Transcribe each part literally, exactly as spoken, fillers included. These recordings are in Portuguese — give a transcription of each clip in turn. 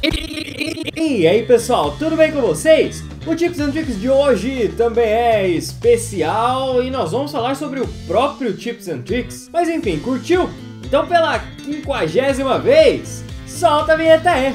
E aí pessoal, tudo bem com vocês? O Tips and Tricks de hoje também é especial e nós vamos falar sobre o próprio Tips and Tricks. Mas enfim, curtiu? Então pela quinquagésima vez, solta a vinheta aí!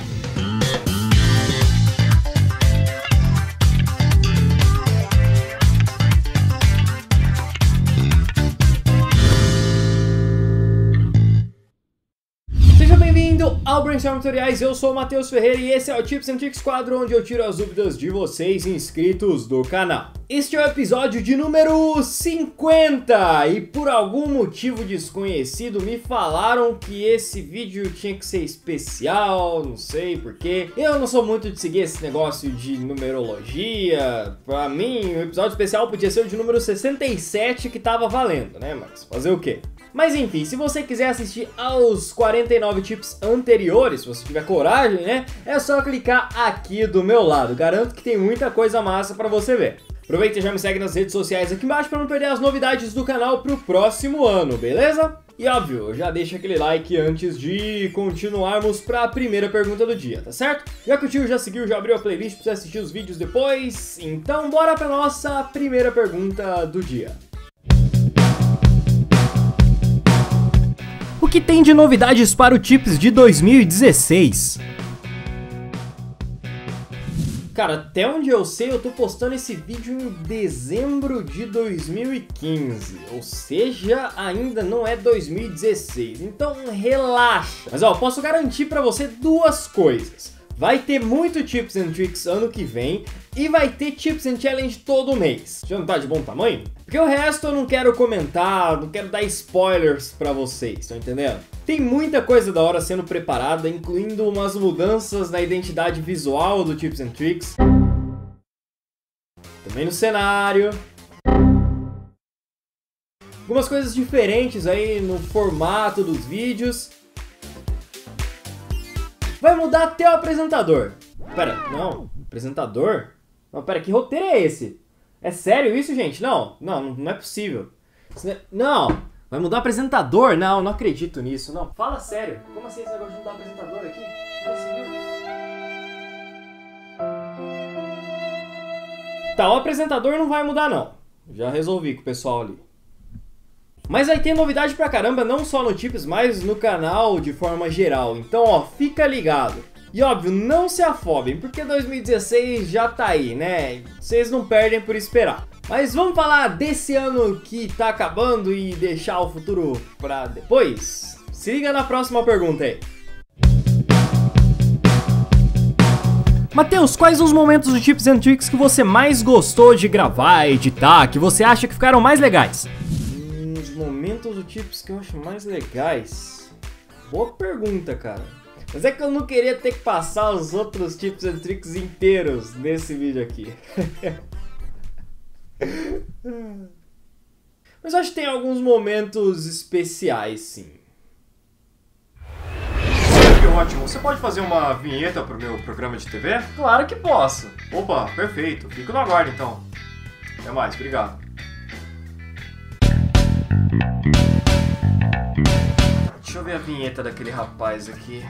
Bem-vindo ao Brainstorm Tutoriais, eu sou o Matheus Ferreira e esse é o Tips and Tricks quadro onde eu tiro as dúvidas de vocês inscritos do canal. Este é o episódio de número cinquenta e por algum motivo desconhecido me falaram que esse vídeo tinha que ser especial, não sei porquê. Eu não sou muito de seguir esse negócio de numerologia, pra mim o episódio especial podia ser o de número sessenta e sete que tava valendo, né, mas fazer o quê? Mas enfim, se você quiser assistir aos quarenta e nove tips anteriores, se você tiver coragem, né, é só clicar aqui do meu lado. Garanto que tem muita coisa massa pra você ver. Aproveita e já me segue nas redes sociais aqui embaixo pra não perder as novidades do canal pro próximo ano, beleza? E óbvio, já deixa aquele like antes de continuarmos pra primeira pergunta do dia, tá certo? Já curtiu, já seguiu, já abriu a playlist pra você assistir os vídeos depois? Então bora pra nossa primeira pergunta do dia. O que tem de novidades para o Tips de dois mil e dezesseis? Cara, até onde eu sei, eu tô postando esse vídeo em dezembro de dois mil e quinze, ou seja, ainda não é dois mil e dezesseis, então relaxa. Mas ó, posso garantir pra você duas coisas. Vai ter muito Tips and Tricks ano que vem e vai ter Tips and Challenge todo mês. Já não tá de bom tamanho? Porque o resto eu não quero comentar, não quero dar spoilers pra vocês, estão entendendo? Tem muita coisa da hora sendo preparada, incluindo umas mudanças na identidade visual do Tips and Tricks. Também no cenário. Algumas coisas diferentes aí no formato dos vídeos. Vai mudar até o apresentador. Pera, não, apresentador? Não, pera, que roteiro é esse? É sério isso, gente? Não, não, não é possível. Não, vai mudar o apresentador? Não, não acredito nisso, não. Fala sério, como assim esse negócio de mudar o apresentador aqui? Tá, o apresentador não vai mudar não. Já resolvi com o pessoal ali. Mas vai ter novidade pra caramba, não só no Tips, mas no canal de forma geral. Então, ó, fica ligado. E óbvio, não se afobem, porque dois mil e dezesseis já tá aí, né? Vocês não perdem por esperar. Mas vamos falar desse ano que tá acabando e deixar o futuro pra depois? Se liga na próxima pergunta aí. Matheus, quais os momentos do Tips and Tricks que você mais gostou de gravar, editar, que você acha que ficaram mais legais? Momentos do Tips que eu acho mais legais? Boa pergunta, cara. Mas é que eu não queria ter que passar os outros Tips and Tricks inteiros nesse vídeo aqui. Mas eu acho que tem alguns momentos especiais, sim. Que ótimo. Você pode fazer uma vinheta pro meu programa de T V? Claro que posso. Opa, perfeito. Fico no aguardo, então. Até mais, obrigado. Deixa eu ver a vinheta daquele rapaz aqui.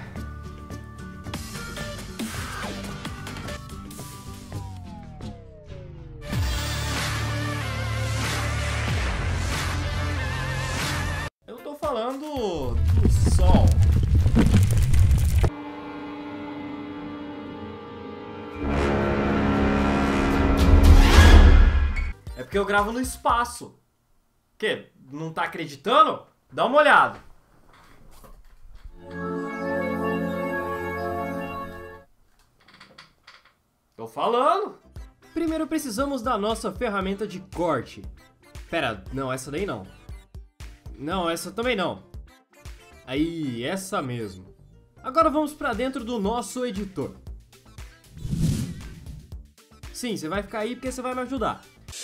Eu tô falando do sol. É porque eu gravo no espaço. Que? Não tá acreditando? Dá uma olhada. Tô falando. Primeiro precisamos da nossa ferramenta de corte. Pera, não, essa daí não. Não, essa também não. Aí, essa mesmo. Agora vamos pra dentro do nosso editor. Sim, você vai ficar aí porque você vai me ajudar.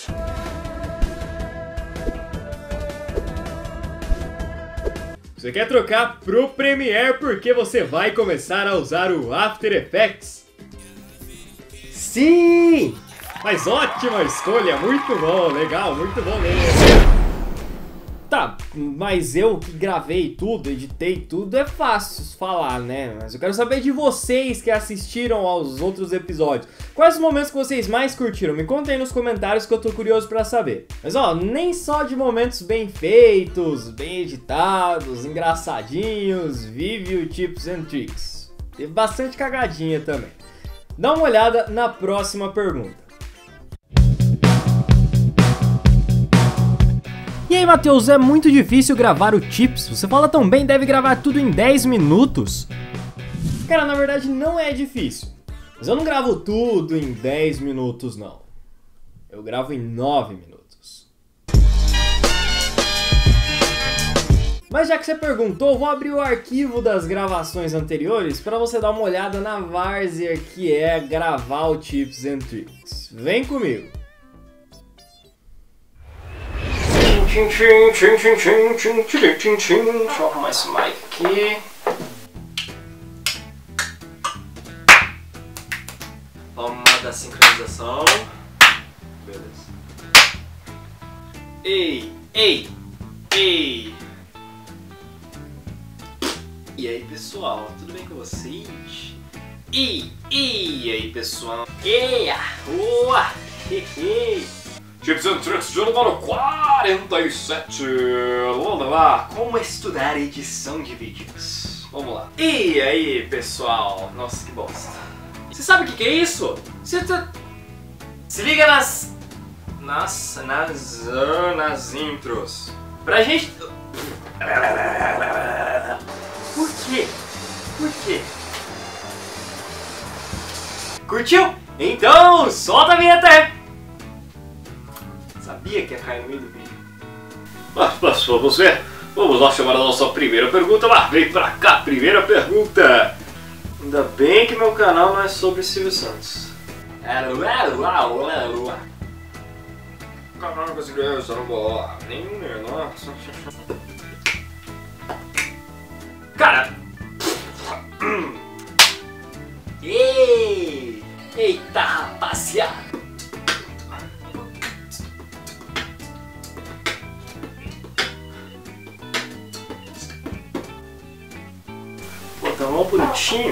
Você quer trocar pro Premiere porque você vai começar a usar o After Effects? Sim! Mas ótima escolha, muito bom, legal, muito bom mesmo. Tá, mas eu que gravei tudo, editei tudo, é fácil falar, né? Mas eu quero saber de vocês que assistiram aos outros episódios. Quais os momentos que vocês mais curtiram? Me contem aí nos comentários que eu tô curioso pra saber. Mas ó, nem só de momentos bem feitos, bem editados, engraçadinhos, vive o Tips and Tricks. Teve bastante cagadinha também. Dá uma olhada na próxima pergunta. E aí, Matheus, é muito difícil gravar o Tips? Você fala tão bem, deve gravar tudo em dez minutos? Cara, na verdade não é difícil. Mas eu não gravo tudo em dez minutos, não. Eu gravo em nove minutos. Mas já que você perguntou, eu vou abrir o arquivo das gravações anteriores para você dar uma olhada na várzea que é gravar o Tips and Tricks. Vem comigo! Tchim, tchim, tchim, tchim, tchim, tchim, tchim, tchim, tchim. Deixa eu arrumar esse mic aqui. Vamos dar sincronização. Beleza. Ei, ei, ei. E aí, pessoal, tudo bem com vocês? E, e aí, pessoal? Eia, boa, hehe. Tips and Tricks de número quarenta e sete. Vamos lá, como estudar edição de vídeos. Vamos lá. E aí, pessoal? Nossa, que bosta. Você sabe o que, que é isso? Você tá... Se liga nas... Nas... Nas... Nas intros. Pra gente... Por quê? Por quê? Curtiu? Então, solta a vinheta aí! Sabia que ia cair no meio do vídeo. Mas, mas vamos ver. Vamos lá chamar a nossa primeira pergunta. Lá, vem pra cá, primeira pergunta. Ainda bem que meu canal não é sobre Silvio Santos. Caraca, esse criança não bola. Nenhum, nossa. Cara. Ei! Eita, rapaziada. Tá mó bonitinho.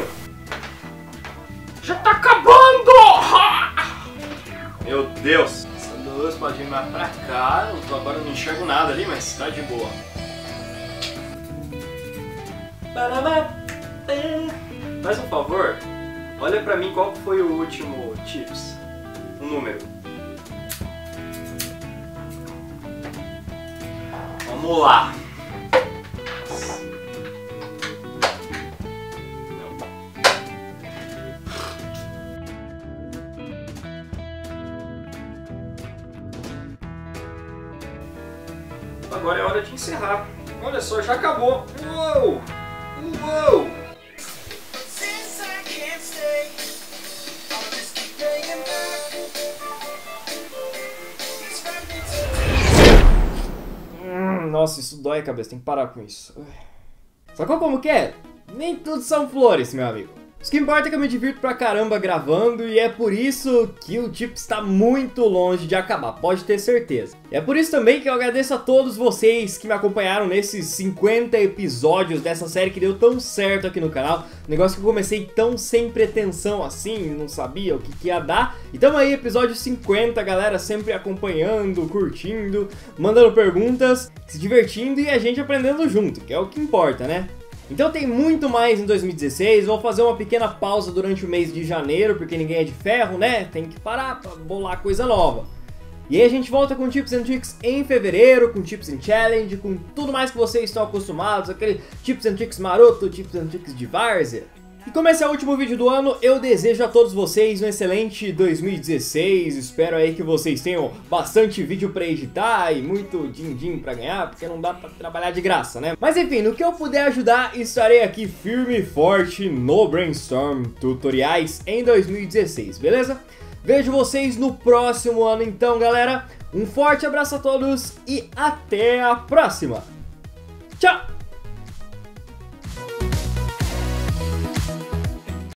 Já tá acabando! Meu Deus! Essa luz pode ir mais pra cá. Eu agora não enxergo nada ali, mas tá de boa. Faz um favor, olha pra mim qual foi o último Tips. Um número. Vamos lá. Agora é hora de encerrar. Olha só, já acabou. Uou! Uou! Hum, nossa, isso dói a cabeça. Tem que parar com isso. Sacou como que é? Nem tudo são flores, meu amigo. O que importa é que eu me divirto pra caramba gravando e é por isso que o Tips está muito longe de acabar, pode ter certeza. E é por isso também que eu agradeço a todos vocês que me acompanharam nesses cinquenta episódios dessa série que deu tão certo aqui no canal. Um negócio que eu comecei tão sem pretensão assim, não sabia o que, que ia dar. E tamo aí, episódio cinquenta, galera sempre acompanhando, curtindo, mandando perguntas, se divertindo e a gente aprendendo junto, que é o que importa, né? Então tem muito mais em dois mil e dezesseis, vou fazer uma pequena pausa durante o mês de janeiro, porque ninguém é de ferro, né? Tem que parar pra bolar coisa nova. E aí a gente volta com Tips and Tricks em fevereiro, com Tips and Challenge, com tudo mais que vocês estão acostumados, aquele Tips and Tricks maroto, Tips and Tricks de várzea. E como esse é o último vídeo do ano, eu desejo a todos vocês um excelente dois mil e dezesseis. Espero aí que vocês tenham bastante vídeo pra editar e muito din-din pra ganhar, porque não dá pra trabalhar de graça, né? Mas enfim, no que eu puder ajudar, estarei aqui firme e forte no Brainstorm Tutoriais em dois mil e dezesseis, beleza? Vejo vocês no próximo ano então, galera. Um forte abraço a todos e até a próxima. Tchau!